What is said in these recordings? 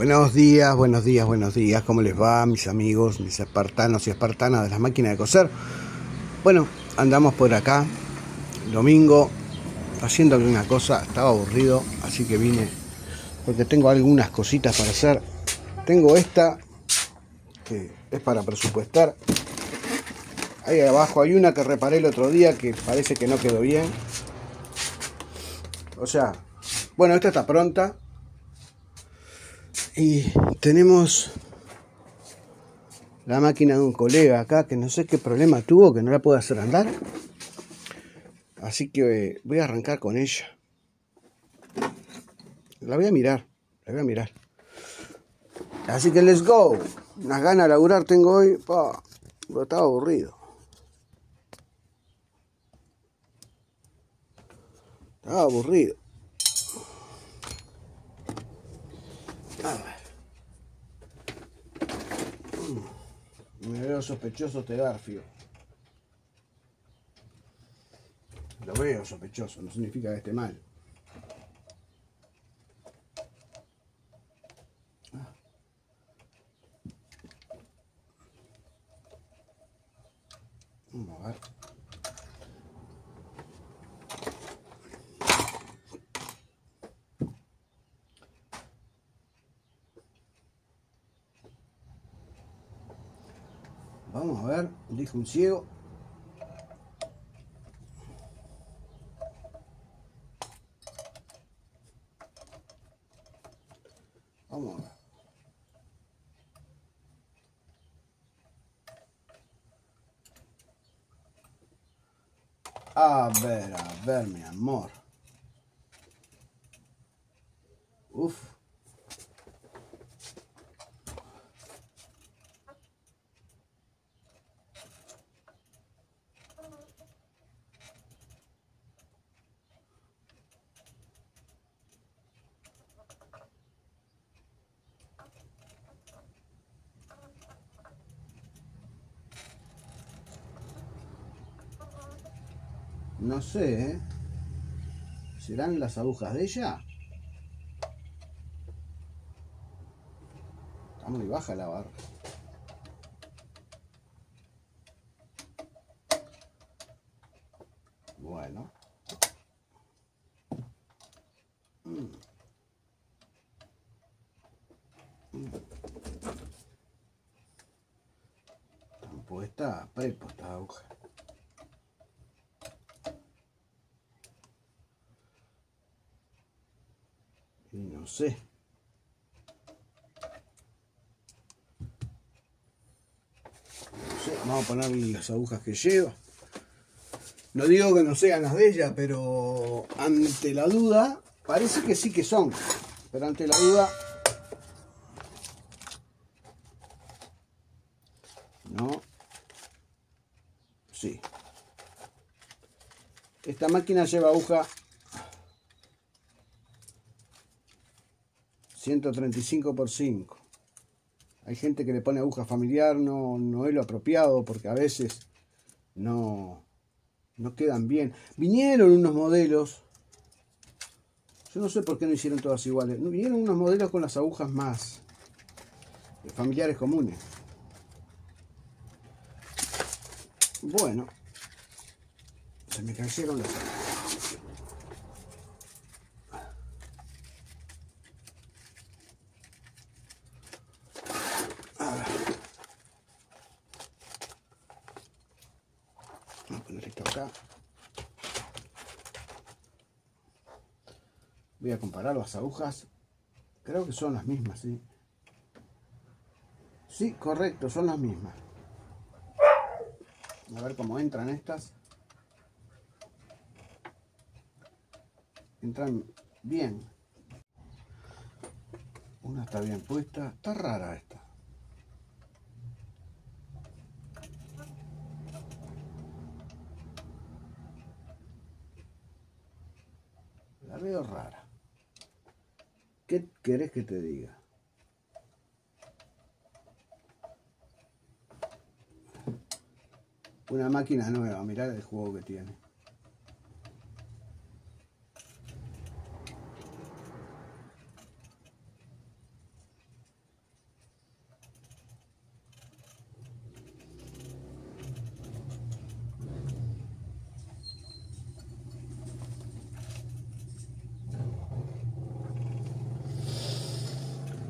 Buenos días, buenos días, buenos días. ¿Cómo les va, mis amigos, mis espartanos y espartanas de las máquinas de coser? Bueno, andamos por acá, domingo, haciendo alguna cosa. Estaba aburrido, así que vine porque tengo algunas cositas para hacer. Tengo esta, que es para presupuestar. Ahí abajo hay una que reparé el otro día que parece que no quedó bien. O sea, bueno, esta está pronta. Y tenemos la máquina de un colega acá que no sé qué problema tuvo, que no la puede hacer andar. Así que voy a arrancar con ella. La voy a mirar, la voy a mirar. Así que let's go. Unas ganas de laburar tengo hoy. Pero estaba aburrido. Estaba aburrido. A ver. Me veo sospechoso este Garfio. Lo veo sospechoso, no significa que esté mal. Vamos a ver. Vamos a ver, dijo un ciego. Vamos a ver. A ver, mi amor. Uf. No sé, ¿eh? ¿Serán las agujas de ella? Está muy baja la barra. Bueno. Tampoco está prepo esta aguja. Y no sé. Vamos a ponerle las agujas que lleva. No digo que no sean las de ella, pero ante la duda, parece que sí que son. Pero ante la duda, no. Sí. Esta máquina lleva aguja 135 por 5. Hay gente que le pone aguja familiar, no es lo apropiado porque a veces no quedan bien. Vinieron unos modelos, yo no sé por qué no hicieron todas iguales. Vinieron unos modelos con las agujas más familiares comunes. Bueno, se me cayeron las agujas. A ver. Vamos a poner esto acá. Voy a comparar las agujas. Creo que son las mismas, ¿sí? Sí, correcto, son las mismas. A ver cómo entran estas. Entran bien. Una está bien puesta. Está rara esta. La veo rara. ¿Qué querés que te diga? Una máquina nueva, mirá el juego que tiene.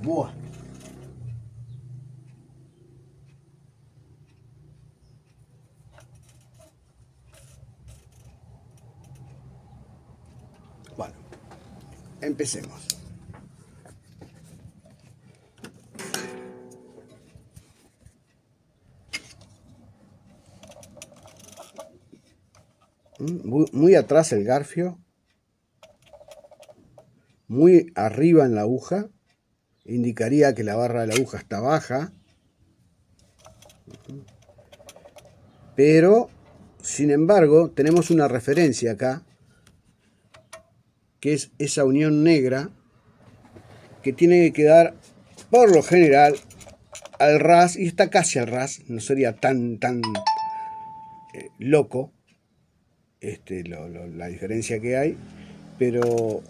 Buah. Bueno, empecemos. Muy atrás el garfio, muy arriba en la aguja, indicaría que la barra de la aguja está baja, pero sin embargo tenemos una referencia acá, que es esa unión negra que tiene que quedar por lo general al ras, y está casi al ras, no sería tan loco la diferencia que hay, pero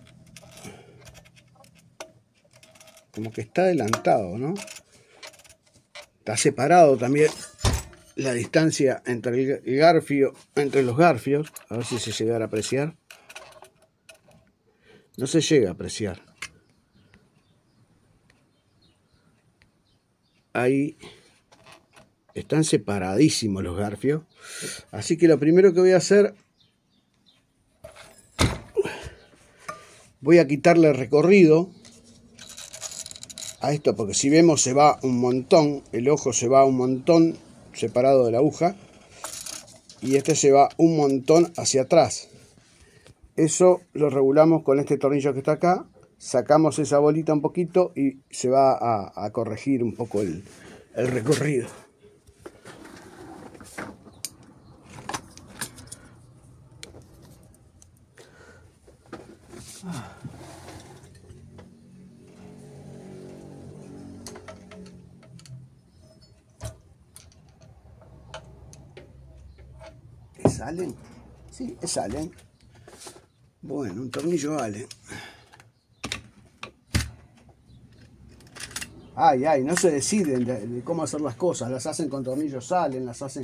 como que está adelantado, ¿no? Está separado también la distancia entre el garfio, entre los garfios, a ver si se llega a apreciar. No se llega a apreciar. Ahí están separadísimos los garfios. Así que lo primero que voy a hacer, voy a quitarle recorrido a esto, porque si vemos se va un montón, el ojo se va un montón separado de la aguja, y este se va un montón hacia atrás. Eso lo regulamos con este tornillo que está acá, sacamos esa bolita un poquito y se va a corregir un poco el recorrido. ¿Es Allen? Sí, es Allen. Bueno, un tornillo Allen. Ay, no se deciden de cómo hacer las cosas. Las hacen con tornillos Allen, las hacen...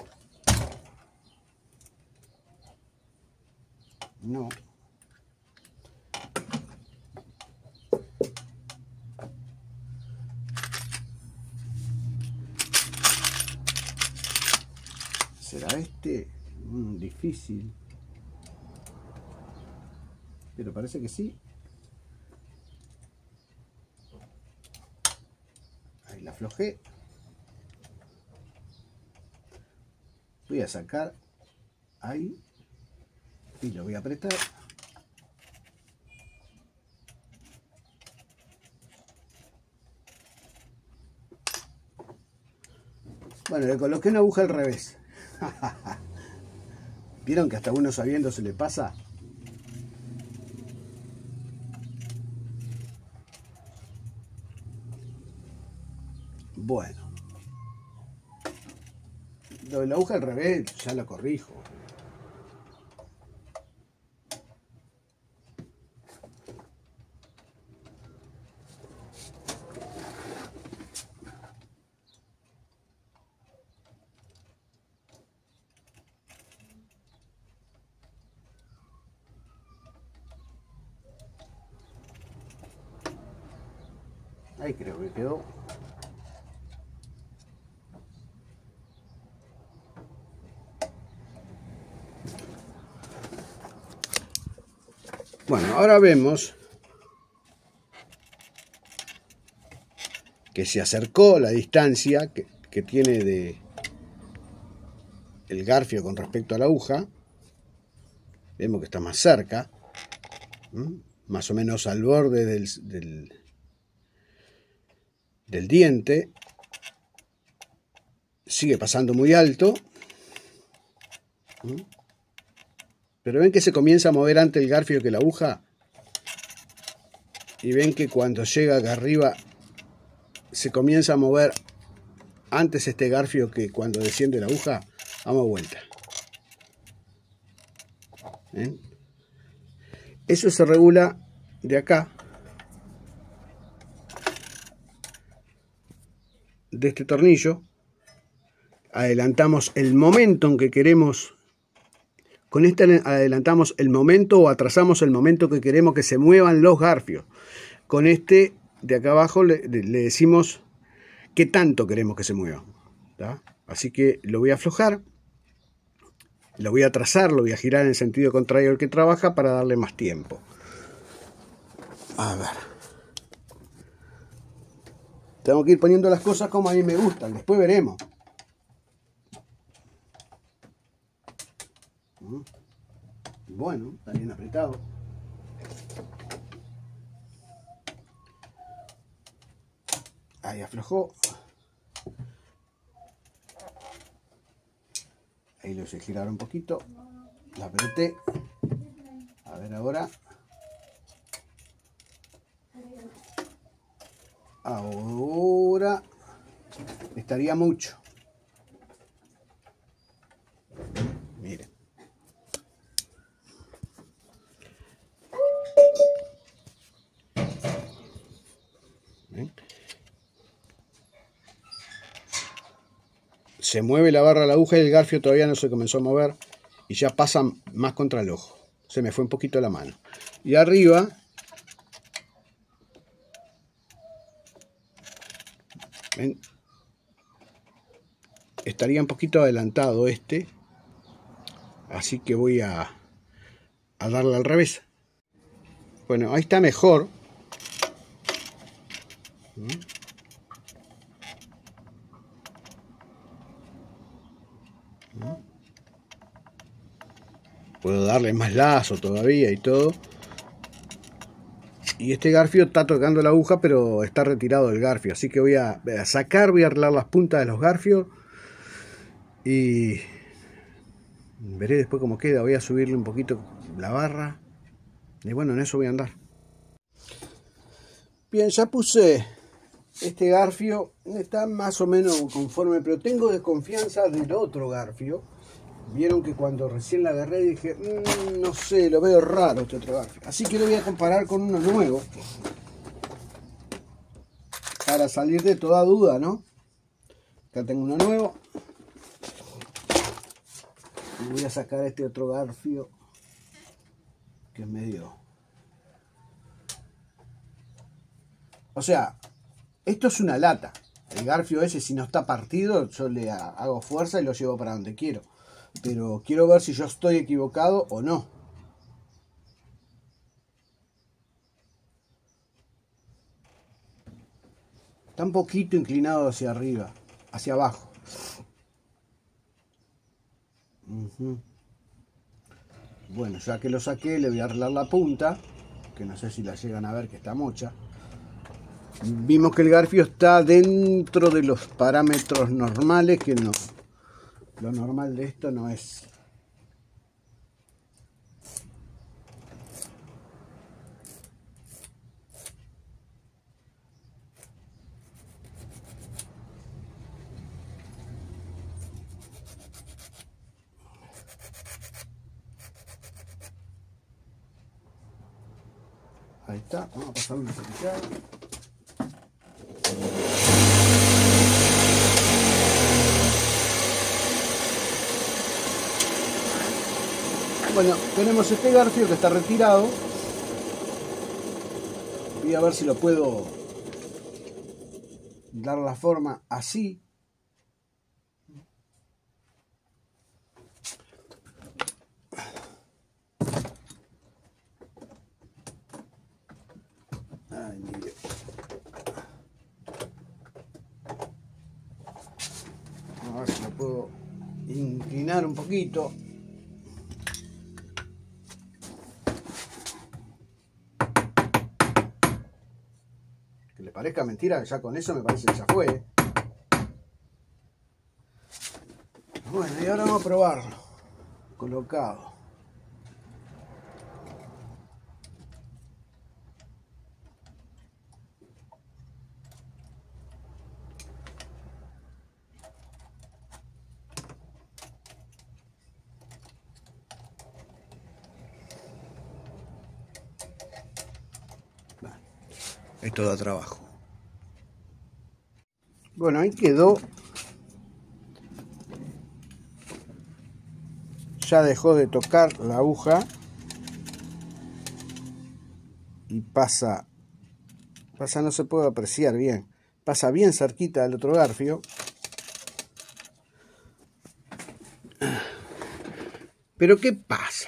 No. ¿Será este? Difícil. Pero parece que sí. Ahí la aflojé. Voy a sacar ahí y lo voy a apretar. Bueno, le coloqué una aguja al revés. ¿Vieron que hasta uno sabiendo se le pasa? Bueno, lo de la aguja al revés ya lo corrijo. Ahí creo que quedó. Bueno, ahora vemos que se acercó la distancia que tiene el garfio con respecto a la aguja. Vemos que está más cerca, más o menos al borde del diente. Sigue pasando muy alto. Pero ven que se comienza a mover antes el garfio que la aguja. Y ven que cuando llega acá arriba se comienza a mover antes este garfio que cuando desciende la aguja. Damos vuelta. ¿Ven? Eso se regula de acá. De este tornillo. Adelantamos el momento en que queremos. Con este adelantamos el momento o atrasamos el momento que queremos que se muevan los garfios. Con este de acá abajo le decimos qué tanto queremos que se mueva, ¿tá? Así que lo voy a aflojar, lo voy a trazar, lo voy a girar en el sentido contrario al que trabaja para darle más tiempo. A ver, tengo que ir poniendo las cosas como a mí me gustan, después veremos. Bueno, está bien apretado. Ahí aflojó. Ahí lo hice girar un poquito. La apreté. A ver ahora. Ahora estaría mucho. Miren. ¿Ven? Se mueve la barra, la aguja y el garfio todavía no se comenzó a mover y ya pasa más contra el ojo. Se me fue un poquito la mano. Y arriba, ¿ven? Estaría un poquito adelantado este, así que voy a darle al revés. Bueno, ahí está mejor. Puedo darle más lazo todavía y todo. Y este garfio está tocando la aguja, pero está retirado del garfio. Así que voy a sacar, voy a arreglar las puntas de los garfios. Y veré después cómo queda. Voy a subirle un poquito la barra. Y bueno, en eso voy a andar. Bien, ya puse este garfio. Está más o menos conforme, pero tengo desconfianza del otro garfio. Vieron que cuando recién la agarré dije, no sé, lo veo raro este otro garfio. Así que lo voy a comparar con uno nuevo. Para salir de toda duda, ¿no? Acá tengo uno nuevo. Y voy a sacar este otro garfio. Que es medio... O sea, esto es una lata. El garfio ese, si no está partido, yo le hago fuerza y lo llevo para donde quiero. Pero quiero ver si yo estoy equivocado o no. Está un poquito inclinado hacia arriba, hacia abajo. Bueno, ya que lo saqué, le voy a arreglar la punta, que no sé si la llegan a ver, que está mocha. Vimos que el garfio está dentro de los parámetros normales, que no. Lo normal de esto no es. Ahí está, vamos a pasar una cepillada. Bueno, tenemos este garfio que está retirado. Voy a ver si lo puedo dar la forma así. Ay, mire. A ver si lo puedo inclinar un poquito. Que le parezca mentira, ya con eso me parece que ya fue. Bueno, y ahora vamos a probarlo. Colocado. Esto da trabajo. Bueno, ahí quedó. Ya dejó de tocar la aguja y pasa Pasa, no se puede apreciar bien. Pasa bien cerquita del otro garfio. Pero ¿qué pasa?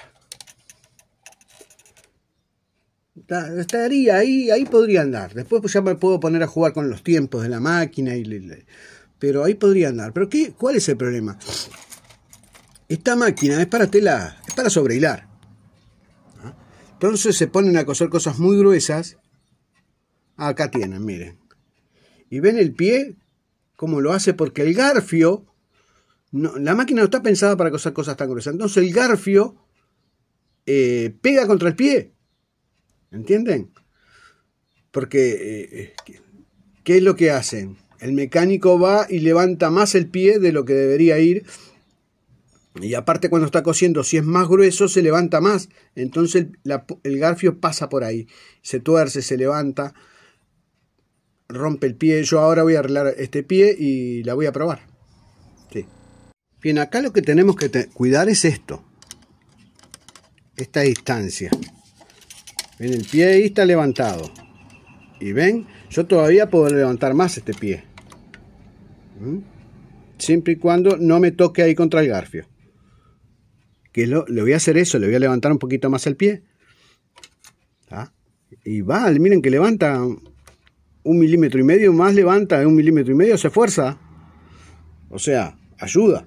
Estaría ahí podría andar. Después pues ya me puedo poner a jugar con los tiempos de la máquina. Pero ahí podría andar. ¿Pero qué? ¿Cuál es el problema? Esta máquina es para tela, es para sobrehilar. Entonces se ponen a coser cosas muy gruesas. Acá tienen, miren. Y ven el pie, cómo lo hace, porque el garfio, no, la máquina no está pensada para coser cosas tan gruesas. Entonces el garfio pega contra el pie. ¿Entienden? Porque, ¿qué es lo que hacen? El mecánico va y levanta más el pie de lo que debería ir. Y aparte cuando está cosiendo, si es más grueso, se levanta más. Entonces el garfio pasa por ahí. Se tuerce, se levanta, rompe el pie. Yo ahora voy a arreglar este pie y la voy a probar. Sí. Bien, acá lo que tenemos que cuidar es esto. Esta distancia. Ven, el pie ahí está levantado. Y ven, yo todavía puedo levantar más este pie. Siempre y cuando no me toque ahí contra el garfio. Que le voy a hacer eso, le voy a levantar un poquito más el pie. ¿Ah? Y va, miren que levanta 1,5 milímetros más, levanta 1,5 milímetros, se esfuerza. O sea, ayuda.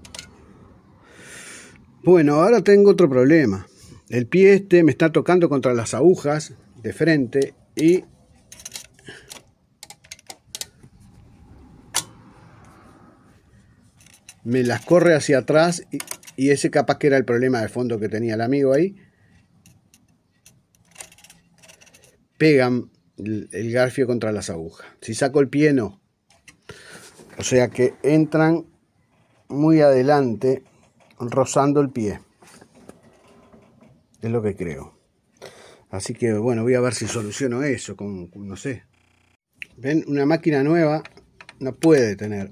Bueno, ahora tengo otro problema. El pie este me está tocando contra las agujas de frente y me las corre hacia atrás y ese capaz que era el problema de fondo que tenía el amigo ahí. Pegan el garfio contra las agujas. Si saco el pie, no. O sea que entran muy adelante, rozando el pie. Es lo que creo. Así que bueno, voy a ver si soluciono eso con no sé. Ven, una máquina nueva no puede tener.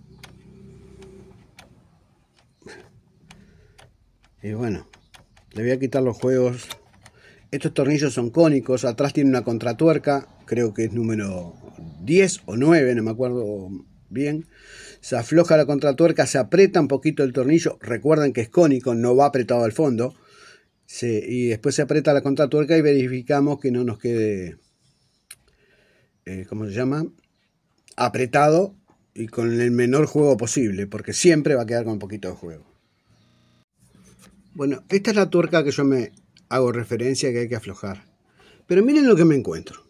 Y bueno, le voy a quitar los juegos. Estos tornillos son cónicos, atrás tiene una contratuerca, creo que es número 10 o 9, no me acuerdo bien. Se afloja la contratuerca, se aprieta un poquito el tornillo, recuerden que es cónico, no va apretado al fondo. Y después se aprieta la contratuerca y verificamos que no nos quede, ¿cómo se llama? Apretado y con el menor juego posible, porque siempre va a quedar con un poquito de juego. Bueno, esta es la tuerca que yo me hago referencia que hay que aflojar. Pero miren lo que me encuentro.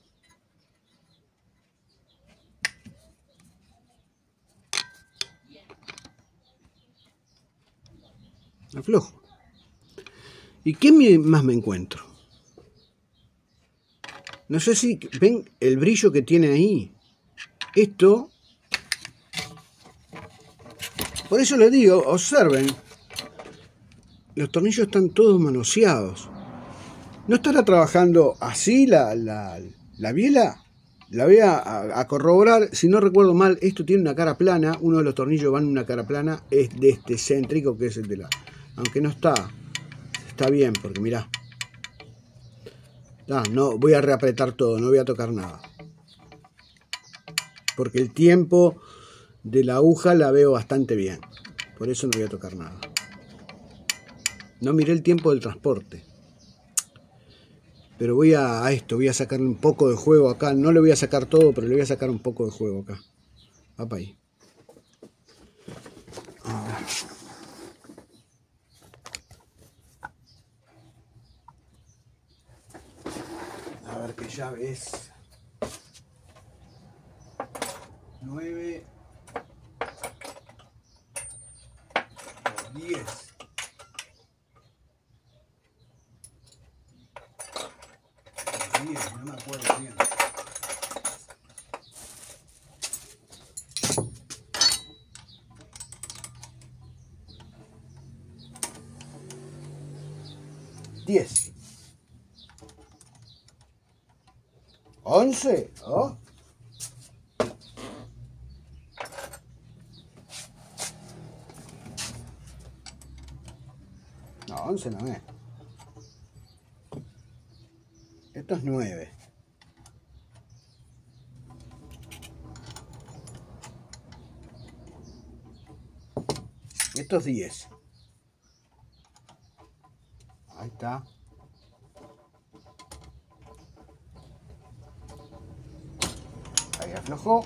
Aflojo. ¿Y qué más me encuentro? No sé si ven el brillo que tiene ahí. Esto, por eso les digo, observen. Los tornillos están todos manoseados. ¿No estará trabajando así la biela? La voy a corroborar. Si no recuerdo mal, esto tiene una cara plana. Uno de los tornillos va en una cara plana. Es de este céntrico, que es el de la... Aunque no está bien, porque mirá. No, voy a reapretar todo, no voy a tocar nada. Porque el tiempo de la aguja la veo bastante bien. Por eso no voy a tocar nada. No miré el tiempo del transporte. Pero voy a sacar un poco de juego acá. No le voy a sacar todo, pero le voy a sacar un poco de juego acá. Va para ahí. A ver qué llave es. 9 o 10. 10, no me acuerdo bien. $10. 11, ¿oh? No, 11 no es. Esto es 9. 210. Ahí está. Ahí aflojó.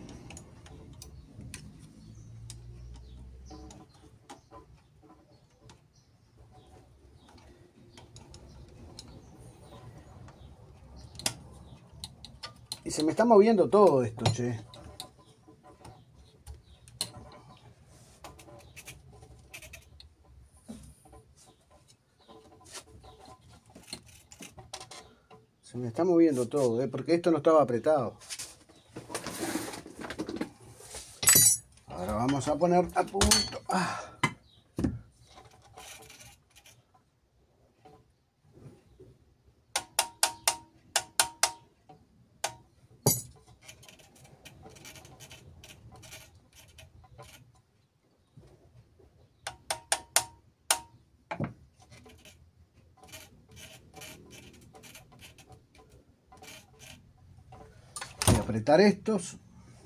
Y se me está moviendo todo esto, che. Se me está moviendo todo, porque esto no estaba apretado. Ahora vamos a poner a punto. Voy a apretar estos.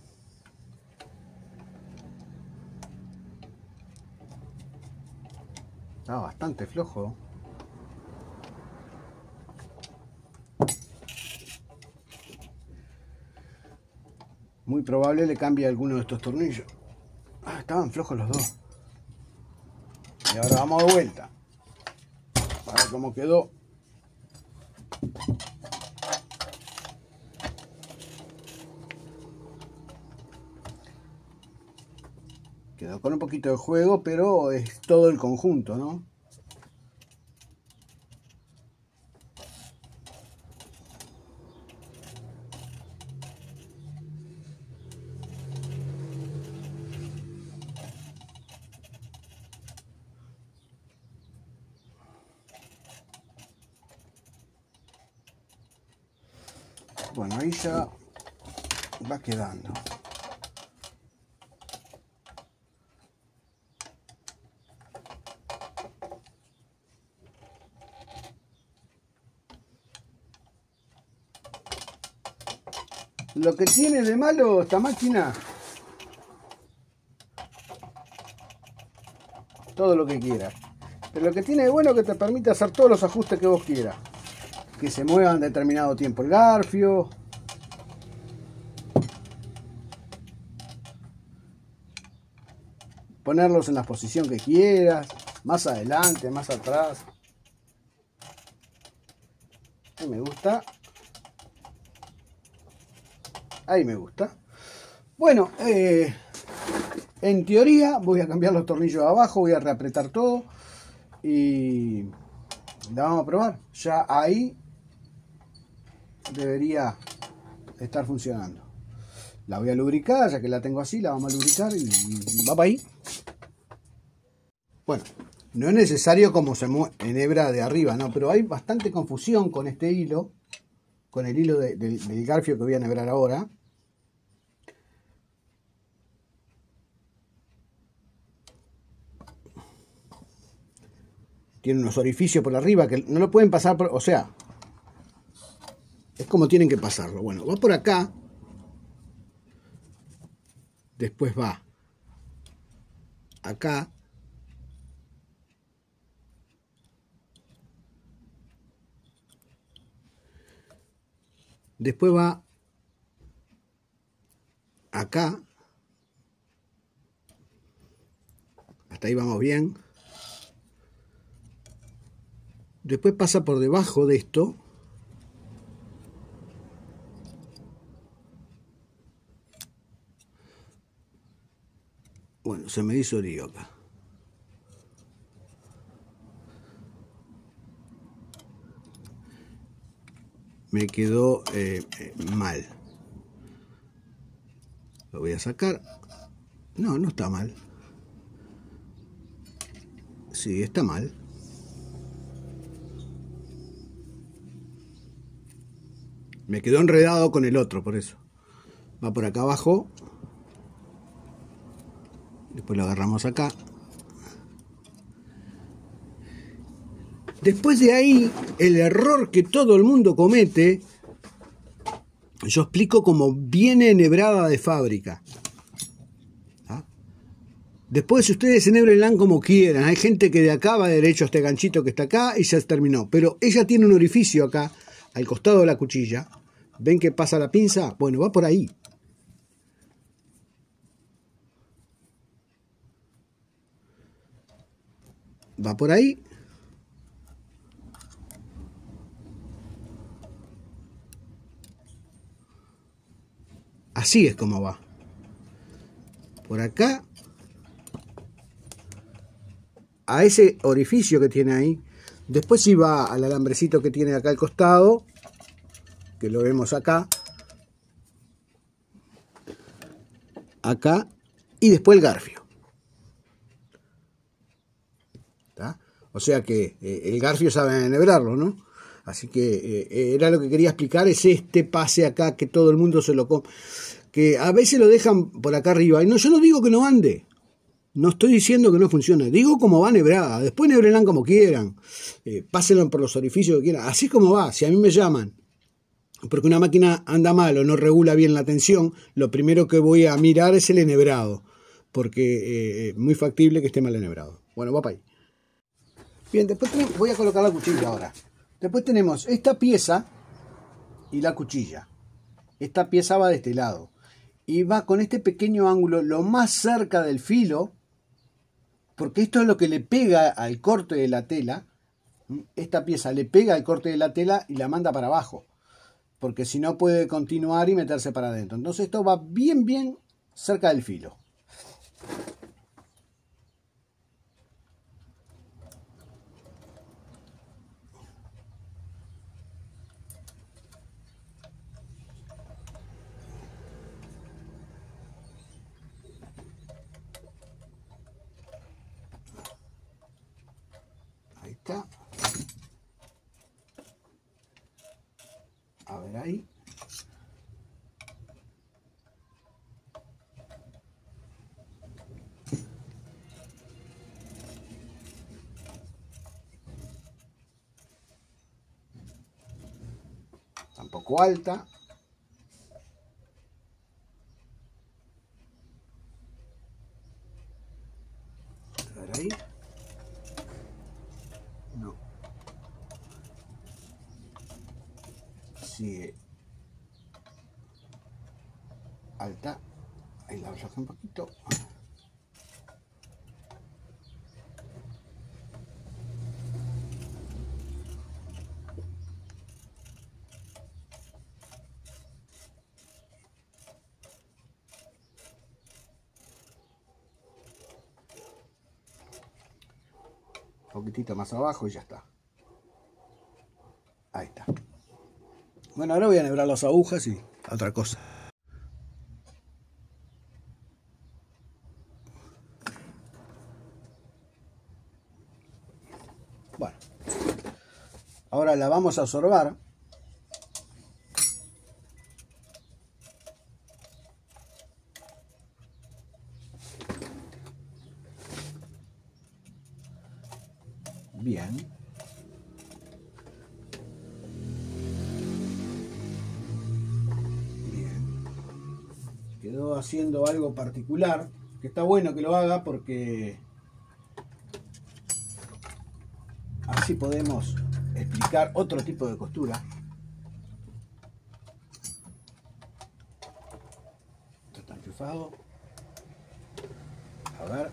Está bastante flojo. Muy probable le cambie alguno de estos tornillos. Estaban flojos los dos. Y ahora vamos de vuelta. A ver cómo quedó. Quedó con un poquito de juego, pero es todo el conjunto, ¿no? Bueno, ahí ya va quedando. Lo que tiene de malo esta máquina, todo lo que quieras, pero lo que tiene de bueno es que te permite hacer todos los ajustes que vos quieras, que se mueva en determinado tiempo el garfio, ponerlos en la posición que quieras, más adelante, más atrás. Ahí me gusta. Ahí me gusta. Bueno, en teoría voy a cambiar los tornillos de abajo, voy a reapretar todo y la vamos a probar. Ya ahí debería estar funcionando. La voy a lubricar, ya que la tengo así, la vamos a lubricar y va para ahí. Bueno, no es necesario como se enhebra de arriba, no, pero hay bastante confusión con este hilo, con el hilo del garfio que voy a enhebrar ahora. Tiene unos orificios por arriba que no lo pueden pasar por, o sea, es como tienen que pasarlo. Bueno, va por acá, después va acá, después va acá, hasta ahí vamos bien. Después pasa por debajo de esto. Bueno, se me hizo lío acá. Me quedó mal. Lo voy a sacar. No, no está mal. Sí, está mal. Me quedó enredado con el otro, por eso. Va por acá abajo. Después lo agarramos acá. Después de ahí, el error que todo el mundo comete, yo explico cómo viene enhebrada de fábrica. ¿Ah? Después ustedes enhébrenla como quieran. Hay gente que de acá va derecho a este ganchito que está acá y ya terminó. Pero ella tiene un orificio acá, al costado de la cuchilla. ¿Ven que pasa la pinza? Bueno, va por ahí. Va por ahí. Así es como va. Por acá. A ese orificio que tiene ahí. Después sí va al alambrecito que tiene acá al costado. Que lo vemos acá. Acá. Y después el garfio. ¿Está? O sea que el garfio sabe enhebrarlo, ¿no? Así que era lo que quería explicar, es este pase acá que todo el mundo se lo come, que a veces lo dejan por acá arriba. Y no, yo no digo que no ande, no estoy diciendo que no funcione, digo como va nebrada. Después nebrenlan como quieran, pásenlo por los orificios que quieran, así como va. Si a mí me llaman porque una máquina anda mal o no regula bien la tensión, lo primero que voy a mirar es el enhebrado, porque es muy factible que esté mal enhebrado. Bueno, va para ahí. Bien, después voy a colocar la cuchilla ahora. Después tenemos esta pieza y la cuchilla. Esta pieza va de este lado. Y va con este pequeño ángulo lo más cerca del filo. Porque esto es lo que le pega al corte de la tela. Esta pieza le pega al corte de la tela y la manda para abajo. Porque si no puede continuar y meterse para adentro. Entonces esto va bien, bien cerca del filo. Ahí está. A ver ahí. Tampoco alta. A ver ahí. No. Sigue alta. Ahí la bajo un poquito. Un poquitito más abajo y ya está. Ahí está. Bueno, ahora voy a enhebrar las agujas y otra cosa. Bueno, ahora la vamos a absorber. Bien. Bien. Quedó haciendo algo particular, que está bueno que lo haga porque así podemos explicar otro tipo de costura. Esto está enchufado. A ver.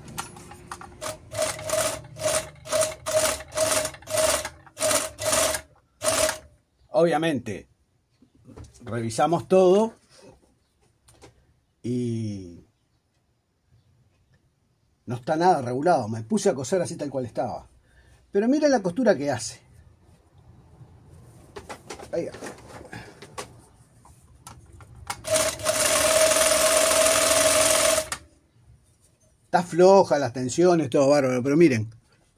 Obviamente, revisamos todo y no está nada regulado. Me puse a coser así tal cual estaba. Pero mira la costura que hace. Ahí. Está floja las tensiones, todo bárbaro, pero miren.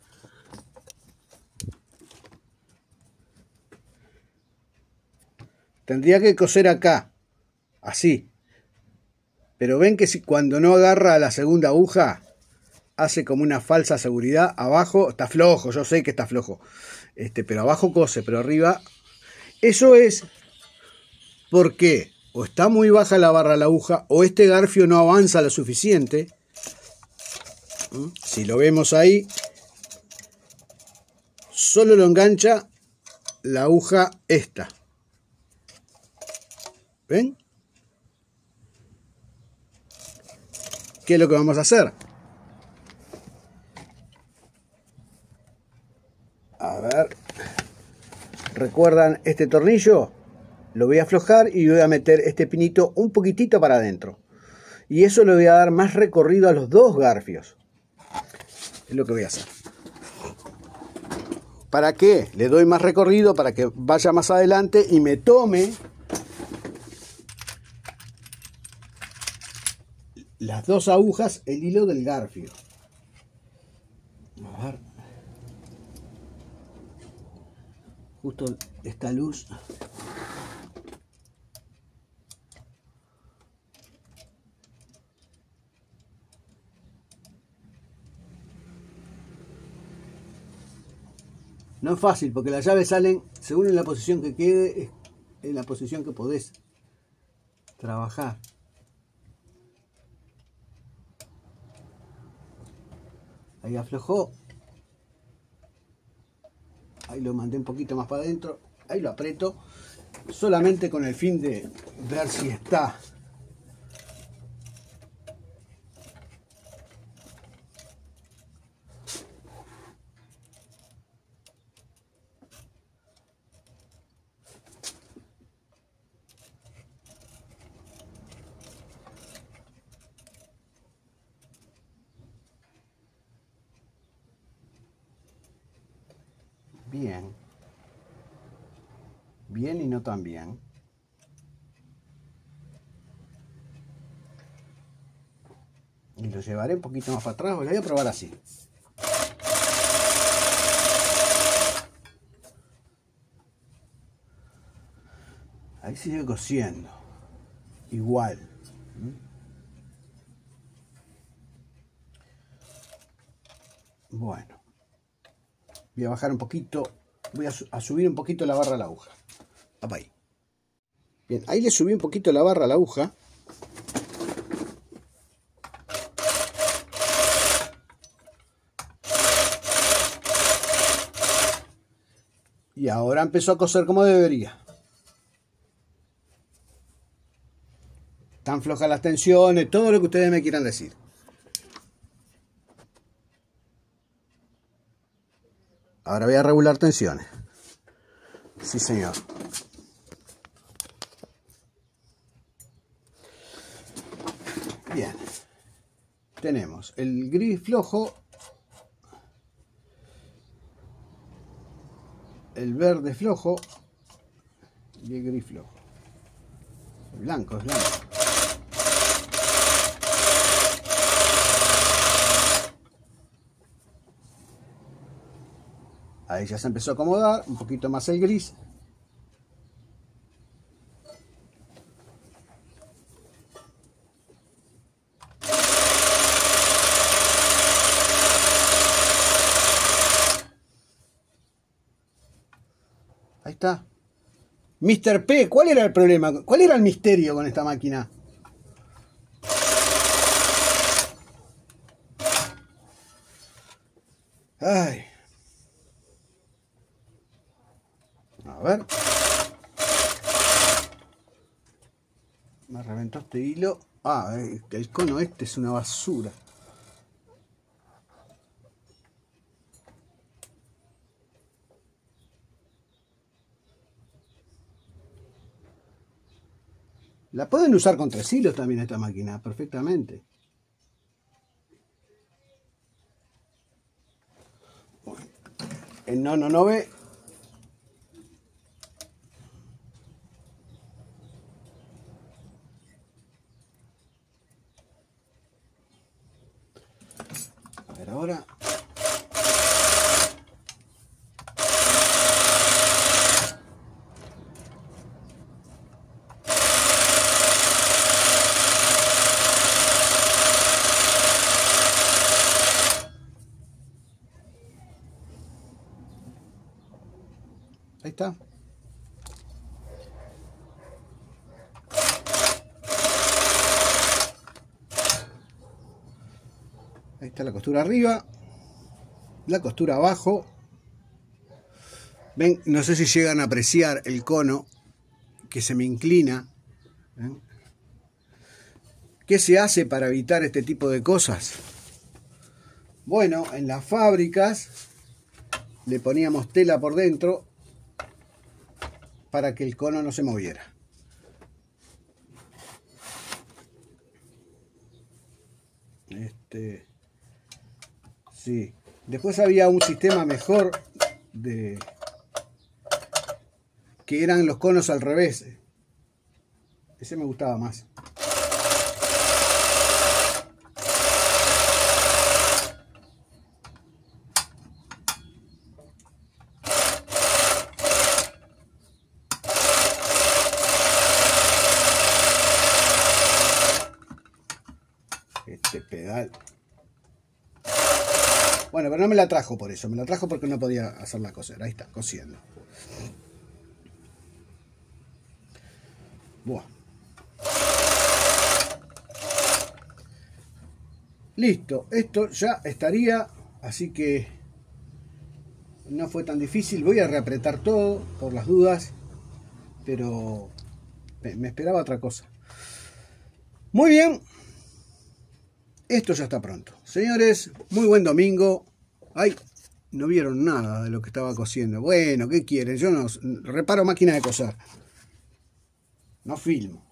Tendría que coser acá, así. Pero ven que si cuando no agarra la segunda aguja, hace como una falsa seguridad. Abajo está flojo, yo sé que está flojo. Pero abajo cose, pero arriba. Eso es porque o está muy baja la barra de la aguja, o este garfio no avanza lo suficiente. Si lo vemos ahí, solo lo engancha la aguja esta. ¿Ven? ¿Qué es lo que vamos a hacer? A ver. ¿Recuerdan este tornillo? Lo voy a aflojar y voy a meter este pinito un poquitito para adentro. Y eso le voy a dar más recorrido a los dos garfios. Es lo que voy a hacer. ¿Para qué? Le doy más recorrido para que vaya más adelante y me tome las dos agujas, el hilo del garfio. A ver. Justo esta luz. No es fácil porque las llaves salen según en la posición que quede, en la posición que podés trabajar. Ahí aflojó. Ahí lo mandé un poquito más para adentro. Ahí lo aprieto. Solamente con el fin de ver si está. Bien. Bien y no tan bien. Y lo llevaré un poquito más para atrás. Lo voy a probar así. Ahí sigue cosiendo. Igual. Bueno. Voy a bajar un poquito. Voy a subir un poquito la barra a la aguja. Ahí. Bien, ahí le subí un poquito la barra a la aguja. Y ahora empezó a coser como debería. Tan flojas las tensiones, todo lo que ustedes me quieran decir. Ahora voy a regular tensiones. Sí, señor. Bien. Tenemos el gris flojo, el verde flojo y el gris flojo. El blanco es blanco. Ahí ya se empezó a acomodar, un poquito más el gris. Ahí está. Mr. P, ¿cuál era el problema? ¿Cuál era el misterio con esta máquina? Ay. A ver. Me reventó este hilo. Ah, el cono este es una basura. La pueden usar con 3 hilos también esta máquina, perfectamente. Bueno, el no ve. A ver ahora. Ahí está. Ahí está la costura arriba, la costura abajo. Ven, no sé si llegan a apreciar el cono que se me inclina. ¿Ven? ¿Qué se hace para evitar este tipo de cosas? Bueno, en las fábricas le poníamos tela por dentro para que el cono no se moviera. Sí. Después había un sistema mejor que eran los conos al revés. Ese me gustaba más. Este pedal. Bueno, pero no me la trajo por eso. Me la trajo porque no podía hacerla coser. Ahí está, cosiendo. Buah. Listo. Esto ya estaría. Así que no fue tan difícil. Voy a reapretar todo por las dudas. Pero me esperaba otra cosa. Muy bien. Esto ya está pronto. Señores, muy buen domingo. Ay, no vieron nada de lo que estaba cosiendo. Bueno, ¿qué quieren? Yo no reparo máquina de coser. No filmo.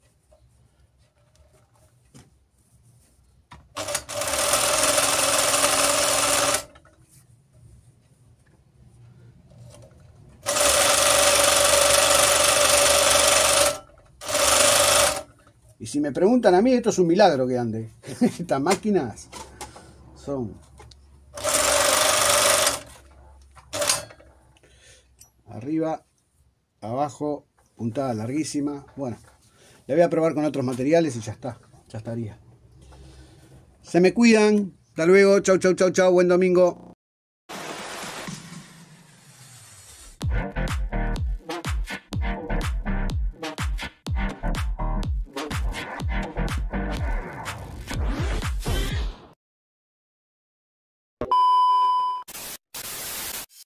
Y si me preguntan a mí, esto es un milagro que ande. Estas máquinas son... Arriba, abajo, puntada larguísima. Bueno, la voy a probar con otros materiales y ya está. Ya estaría. Se me cuidan. Hasta luego. Chau, chau, chau, chau. Buen domingo.